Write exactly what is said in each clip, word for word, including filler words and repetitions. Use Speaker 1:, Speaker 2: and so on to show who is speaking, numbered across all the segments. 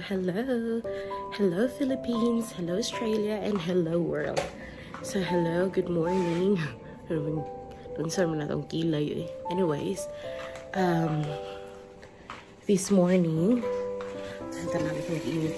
Speaker 1: hello. Hello, Philippines. Hello, Australia. And hello, world. So, hello. Good morning. Doon sa mga natong kilay eh. Anyways, um, this morning, saan namin nag-init.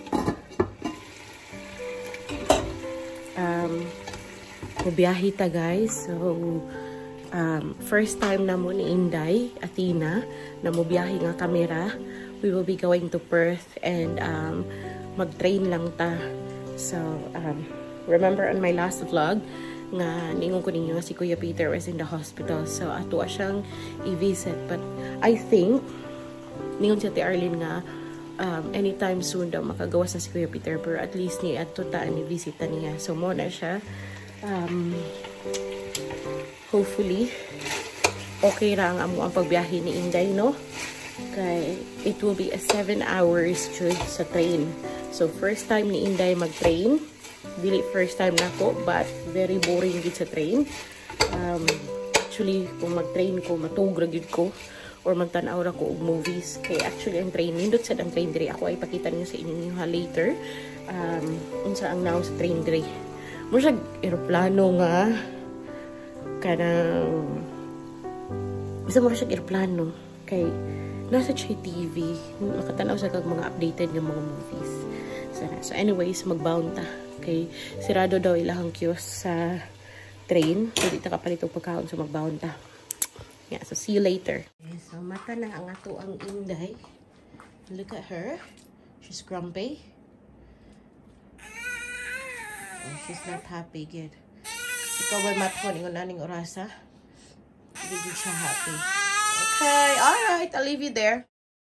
Speaker 1: Um, mabiyahe ta, guys. So, um, first time na mo ni Inday, Athena, na mabiyahe nga kamera. We will be going to Perth and um, mag-train lang ta. So, um, remember on my last vlog, nga ningon ko ninyo si Kuya Peter was in the hospital. So, ato siyang i-visit. But I think, ningon siya ti Arlene nga, um, anytime soon daw makagawas na si Kuya Peter. Pero at least ni ato ta ni-visita niya. So, mo na siya. Um, hopefully, okay ra ang amo ang pagbiyahe ni Inday, no? Kay it will be a seven hours trip sa train. So first time ni Inday mag-train. Dili first time na ko, but very boring gid sa train. Um, actually, kung mag-train ko, matugra gid ko or magtanaw ra ko og movies. Kay actually ang train nindot sad ang train diri. Ako ay pakita niyo sa inyo ha later. Um, unsa ang now sa train diri. Mo siya eroplano nga kanang isa mo siya eroplano kay nasa siya T V, makatanaw sa kag mga updated ng mga movies. So, so anyways, magbound ta. Okay, sirado daw ilahang kiosk sa train. So, dito ka palit pagkaon. So, magbound ta. Yeah, so see you later. Okay, so, mata na ang ato ang Inday. Look at her. She's grumpy. Oh, she's not happy, good. Ikaw ba matko ningon naning orasa? Hindi siya happy. Okay, alright, I'll leave you there.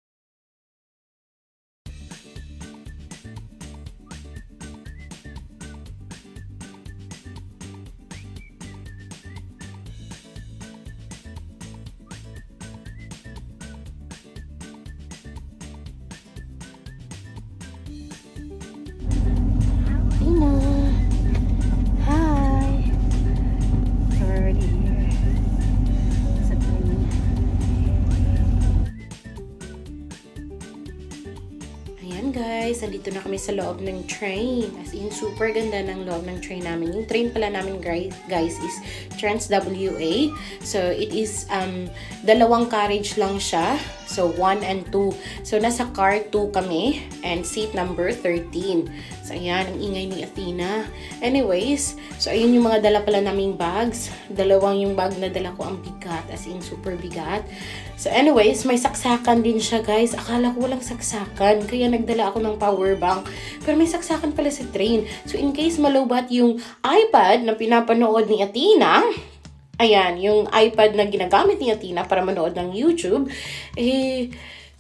Speaker 1: Guys, andito na kami sa loob ng train. As in, super ganda ng loob ng train namin. Yung train pala namin, guys, is Trans W A. So, it is um, dalawang carriage lang siya. So, one and two. So, nasa car two kami. And seat number thirteen. So, ayan, ang ingay ni Athena. Anyways, so, ayun yung mga dala pala naming bags. Dalawang yung bag na dala ko ang bigat. As in, super bigat. So, anyways, may saksakan din siya, guys. Akala ko walang saksakan. Kaya nagdala ako ng power bank. Pero may saksakan pala sa train. So, in case malobat yung iPad na pinapanood ni Athena, ayan, yung iPad na ginagamit ni Athena para manood ng YouTube, eh,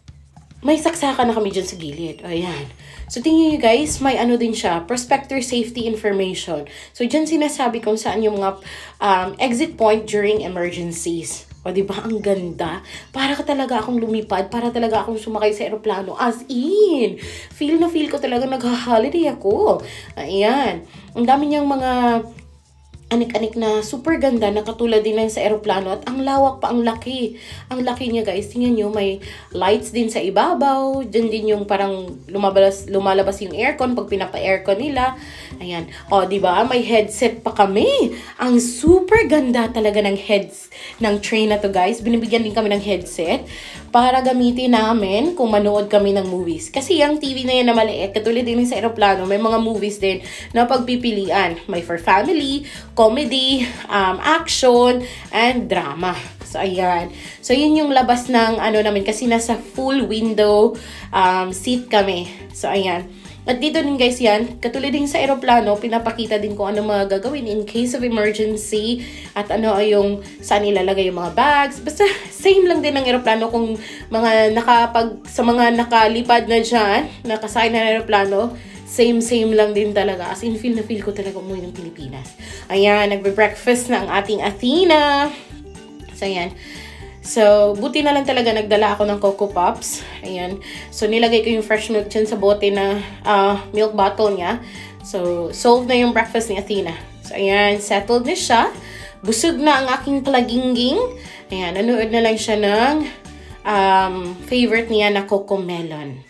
Speaker 1: may saksakan na kami dyan sa gilid. Ayan. So, tingin nyo guys, may ano din siya, prospector safety information. So, dyan sinasabi kung saan yung mga um, exit point during emergencies. O, diba? Ang ganda. Para ka talaga akong lumipad. Para talaga akong sumakay sa aeroplano. As in. Feel na feel ko talaga nag-holiday ako. Ayan. Ang dami niyang mga anik-anik na super ganda na katulad din lang sa aeroplano at ang lawak pa, ang laki. Ang laki niya guys. Tingnan nyo, may lights din sa ibabaw. Diyan din yung parang lumalabas, lumalabas yung aircon pag pinapa-aircon nila. Ayan. O, diba? May headset pa kami. Ang super ganda talaga ng heads ng train na to guys. Binibigyan din kami ng headset para gamitin namin kung manood kami ng movies. Kasi yung T V na yan na maliit, katulad din sa aeroplano, may mga movies din na pagpipilian. May for family, comedy, um, action, and drama. So, ayan. So, yun yung labas ng ano namin kasi nasa full window um, seat kami. So, ayan. At dito din guys yan, katulad din sa aeroplano, pinapakita din kung ano mga gagawin in case of emergency at ano ay yung saan ilalagay yung mga bags. Basta same lang din ng aeroplano kung mga nakapag, sa mga nakalipad na dyan, nakasakay na aeroplano, same same lang din talaga. As in, feel na feel ko talaga umuwi ng Pilipinas. Ayan, nagbe-breakfast na ang ating Athena. So, ayan. So, buti na lang talaga nagdala ako ng Coco Pops. Ayan. So, nilagay ko yung fresh milk dyan sa bote na uh, milk bottle niya. So, solved na yung breakfast ni Athena. So, ayan. Settled na siya. Busog na ang aking palagingging. Ayan. Nanood na lang siya ng um, favorite niya na Coco Melon.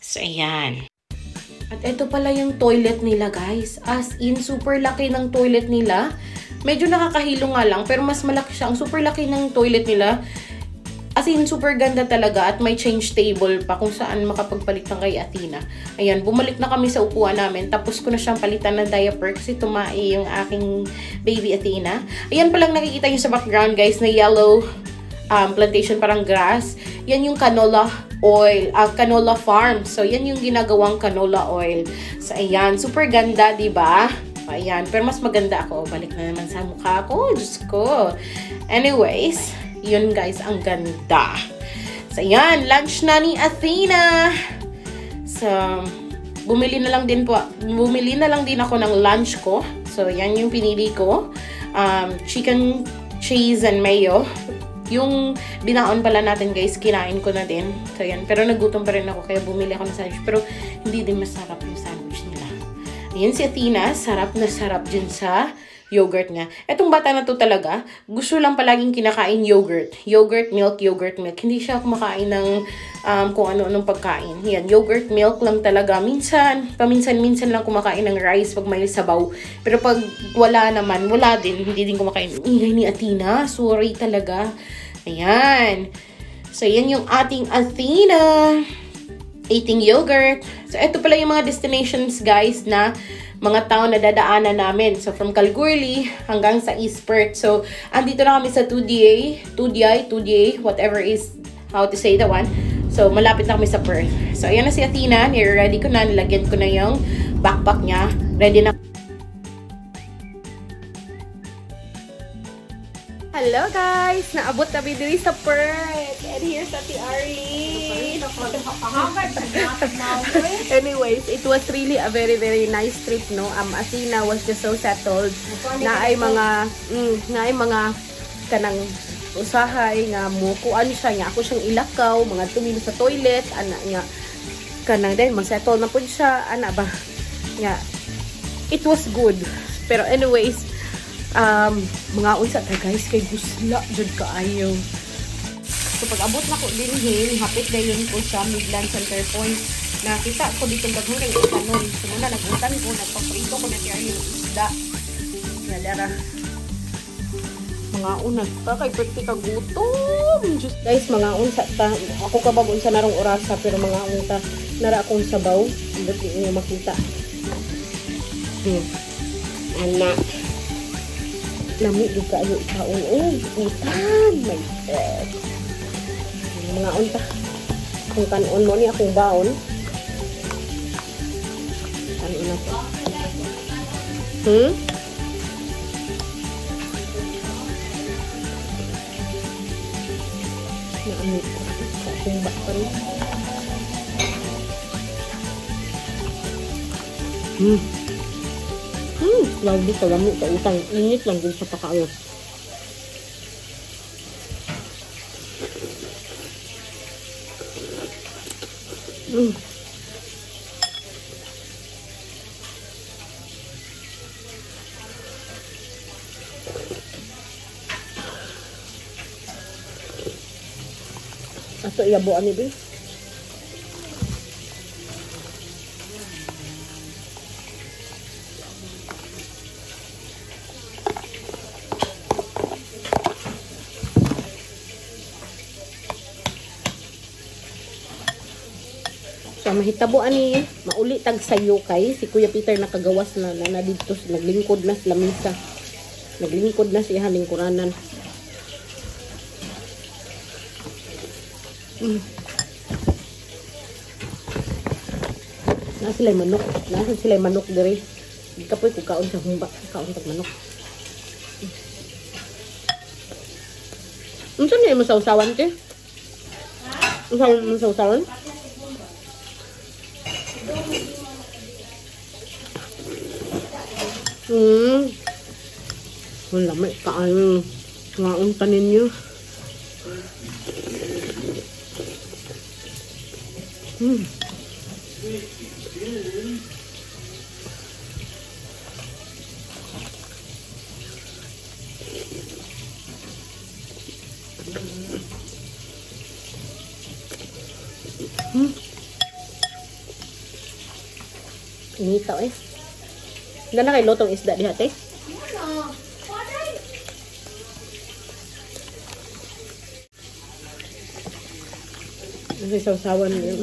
Speaker 1: So, ayan. At ito pala yung toilet nila, guys. As in, super laki ng toilet nila. Medyo nakakahilo nga lang, pero mas malaki siya. Ang super laki ng toilet nila. As in, super ganda talaga. At may change table pa kung saan makapagpalit ng kay Athena. Ayan, bumalik na kami sa upuan namin. Tapos ko na siyang palitan ng diaper kasi tumae yung aking baby Athena. Ayan palang nakikita nyo sa background, guys, na yellow um, plantation, parang grass. Yan yung canola oil, uh, canola farm. So, yan yung ginagawang canola oil. So, ayan, super ganda, diba? Ayan, pero mas maganda ako. Balik na naman sa mukha ko. Diyos ko. Anyways, yun guys, ang ganda. So, ayan, lunch na ni Athena. So, bumili na lang din po, bumili na lang din ako ng lunch ko. So, yan yung pinili ko. Um, chicken, cheese, and mayo. Yung binaon pala natin, guys, kinain ko na din. So, yan. Pero nagutom pa rin ako, kaya bumili ako ng sandwich. Pero, hindi din masarap yung sandwich nila. Ayan si Athena. Sarap na sarap dyan sa yogurt niya. Etong bata na to talaga, gusto lang palaging kinakain yogurt. Yogurt, milk, yogurt, milk. Hindi siya kumakain ng um, kung ano-anong pagkain. Yan, yogurt, milk lang talaga. Minsan, paminsan-minsan lang kumakain ng rice pag may sabaw. Pero pag wala naman, wala din. Hindi din kumakain. Ingay ni Athena. Sorry talaga. Ayan. So, yan yung ating Athena. Eating yogurt. So, ito pala yung mga destinations, guys, na mga town na dadaanan namin. So, from Kalgoorlie hanggang sa East Perth. So, andito na kami sa two D A, two D I, two D A, whatever is how to say the one. So, malapit na kami sa Perth. So, ayan na si Athena. Nire-ready ko na. Nilagyan ko na yung backpack niya. Ready na. Hello guys! Naabot na bidiri sa Perth. And here's Ate Arlie. Anyways, it was really a very very nice trip, no? Um, Athena was just so settled. Na ay mga, mm, na ay mga kanang usahay nga mukuan siya nga ako siyang ilakaw, mga tumilo sa toilet, ana nga kanang dahil mag-settle na po siya, ana ba? Nga, it was good. Pero anyways, um, mga unsa ta guys, kay gusla jud kaayo. So pag abot na ko din hin, hapit dayon ko sa Midland Center Point. Nakita ko dito daghang kay kanon. So muna nagutan ko, nagpaprito ko na tiyahin yung isda. Nadara. Mga unag pa kay perti ka gutom. Just guys, mga unsa ta. Ako ka ba unsa narong orasa pero mga unta nara akong sabaw. Ambot niyo makita. Hmm. Anak. Lami di kayo ikaon. Oh, utan. My God. Mga unta. Kung kanon mo ni akong baon. Kanon na po. Hmm? Naamit ko. Sa akong baon. Hmm. Hmm. Lagi ka lami ka utang. Init lang din sa pakayo. Hmm. Ato iyabuan ni Bi. So, mahitabo ani, mauli tag sayo kay si Kuya Peter nakagawas na na, na dito, naglingkod na sa lamisa. Naglingkod na siya lingkuranan. Mm. Nasa sila manok, nasa sila manok diri. Di ka po ko kaon sa humba, kaon tag manok. Unsa ni mo sausawan ti? Unsa mo sausawan? Hmm. Wala may kaan. Ngaon tanin niyo. Hmm. Hmm.
Speaker 2: Initaw eh. Wala na kay lutong isda diha te.
Speaker 1: Ano? Paday.
Speaker 2: Kasi sausawan yun.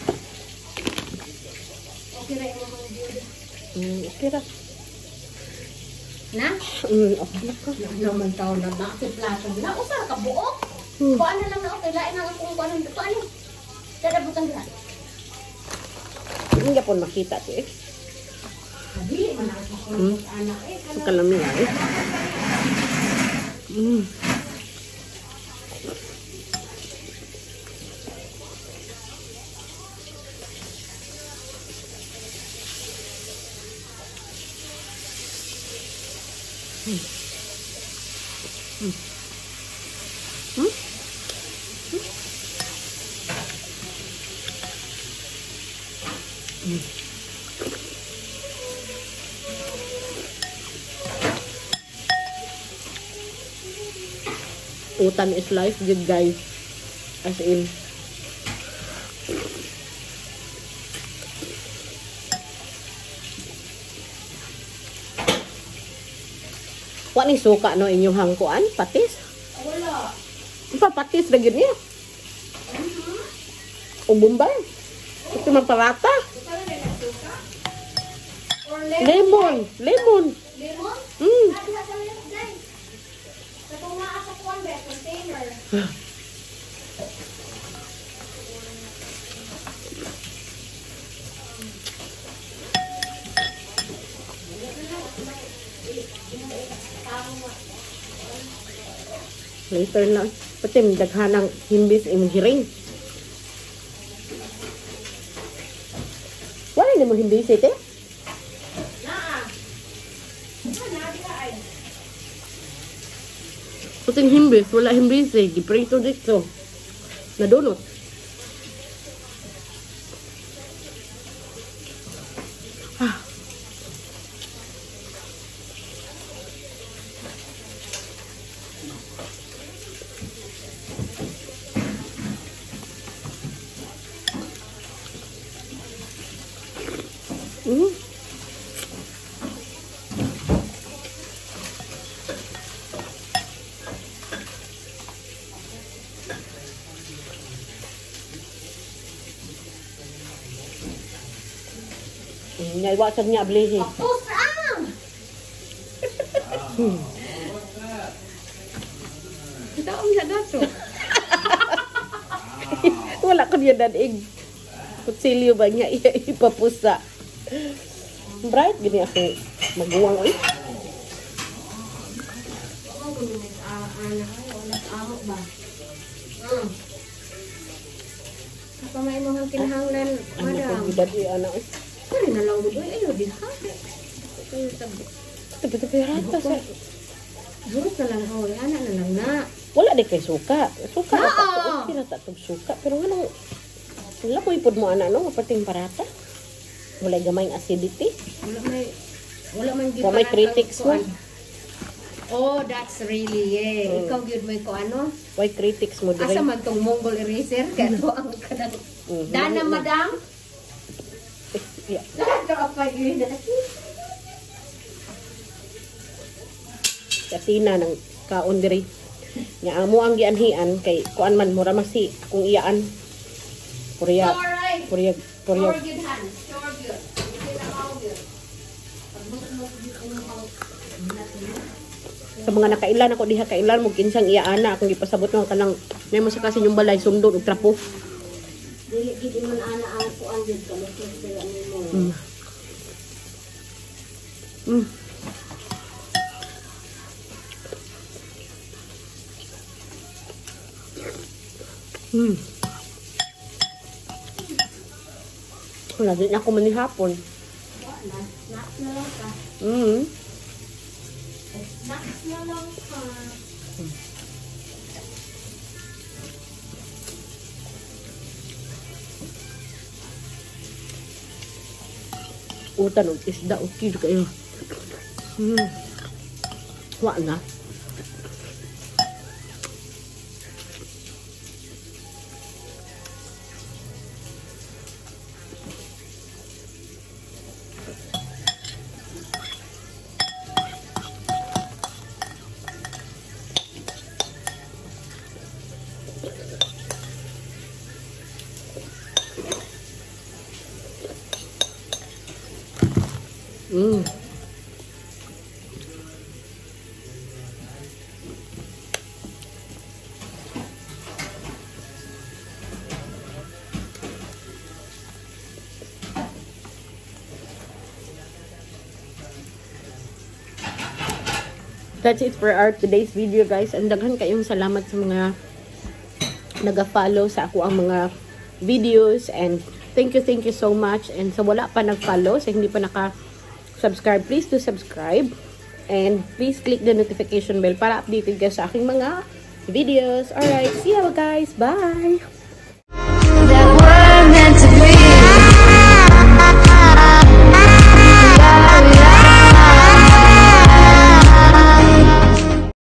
Speaker 1: Okay ra mo mga biyod.
Speaker 2: Mm, okay ra.
Speaker 1: Na?
Speaker 2: Mm, okay na ka.
Speaker 1: Naman taon na ba? Sa plato na. Usar ka buok.
Speaker 2: Hmm.
Speaker 1: Kuan na lang na okay. Lain na kung kuan na. Kuan ni. Dadabutan ka.
Speaker 2: Hindi po makita to eh.
Speaker 1: Sabi, manak ko
Speaker 2: Hmm.
Speaker 1: anak eh.
Speaker 2: Ang kalami eh. Mm. Hmm. Hmm. Hmm? Hmm. Utan is life, good guys. As in. Wa ni suka no inyong hangkuan, patis.
Speaker 1: Wala.
Speaker 2: Pa patis ra gyud niya. O bombay. Ito magparata.
Speaker 1: Or
Speaker 2: Lemon, lemon.
Speaker 1: lemon?
Speaker 2: Mm.
Speaker 1: Ada sa lemon guys. Katong naa sa kuan ba container.
Speaker 2: Later na. Pati daghanang himbis imong hiring. Wala ni mo himbis ite?
Speaker 1: Naa. Naa di ay.
Speaker 2: Puting himbis, wala himbis eh. Giprito dito. Nadunot. Ah. Mm. Nyai WhatsApp niya beli sih.
Speaker 1: Tapos ang. Kita om sa gato.
Speaker 2: Wala ko niya danig. Kutsilyo ba niya iya ipapusa. Bright gini ako maguwang oy.
Speaker 1: Ako gusto ni sa anak ay wala amo ba. Mm. Apa may mga kinahanglan,
Speaker 2: Ano ko
Speaker 1: madam?
Speaker 2: gidad i ana oy.
Speaker 1: Kani na lang gud ay di ha. Kayo tabi.
Speaker 2: Tapi-tapi rata sa.
Speaker 1: Burot na lang hoy, ana na lang na.
Speaker 2: Wala di kay suka. Suka
Speaker 1: Oo.
Speaker 2: ata to. Okay na ta tong suka pero ano wala ko ipod mo ana no pating parata. Wala gamay acidity.
Speaker 1: Wala may wala man
Speaker 2: Wala may critics mo.
Speaker 1: Oh, that's really yeah.
Speaker 2: Mm.
Speaker 1: Ikaw gyud may ko ano?
Speaker 2: Why critics mo dire?
Speaker 1: Asa man tong Mongol eraser kato ang kanang
Speaker 2: Mhm.
Speaker 1: Dana madam.
Speaker 2: Yeah.
Speaker 1: Lahat ka pa yun.
Speaker 2: Katina ng kaon diri. Nya amo ang gianhian kay kuan man mura masi kung iyaan. Purya,
Speaker 1: Alright.
Speaker 2: purya, purya.
Speaker 1: Sure good hand. Sure good. Hindi na ako good.
Speaker 2: Sa mga nakailan ako diha kailan mo kinsang iyaana akong gipasabot ng kanang may mo sa kasi yung balay sundot og trapo.
Speaker 1: Dili gid man ana ang kuan gid ka mas kaya mo.
Speaker 2: Mm. Mm. Mm. Wala din ako manihapon.
Speaker 1: Wala. Snacks na lang ka.
Speaker 2: Mm.
Speaker 1: Snacks na lang ka.
Speaker 2: Utan og isda okay kayo. Hmm. Wa na. Mm. That's it for our today's video, guys. And daghan kayong salamat sa mga naga-follow sa ako ang mga videos. And thank you, thank you so much. And sa wala pa nag-follow, sa hindi pa naka-subscribe, please do subscribe. And please click the notification bell para updated ka sa aking mga videos. Alright, see you guys. Bye!